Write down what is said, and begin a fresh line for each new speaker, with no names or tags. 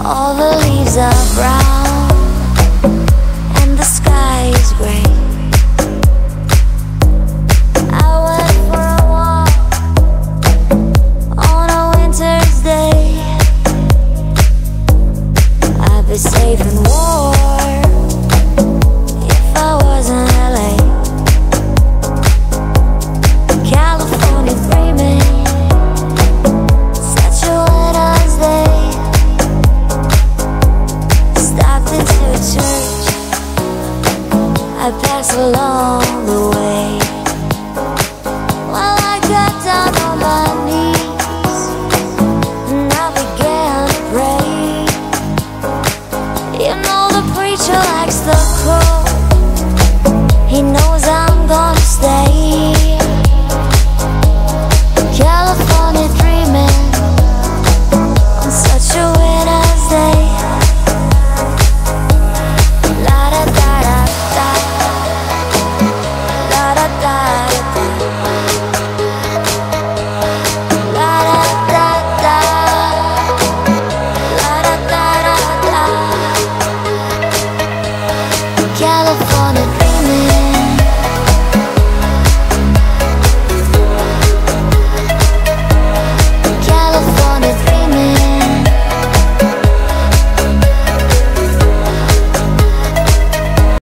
All the leaves are brown and the sky is gray. I went for a walk on a winter's day. I'd be safe and warm if I was in LA. California dreaming, such a winter's day. Stopped into a church, I passed along the way. Well, I got down on my knees and I began to pray. You know the preacher likes the cold, he knows I'm gonna stay. California dreaming on such a winter's day. La da da da da, la da da da, la da da da, la da da da da. California.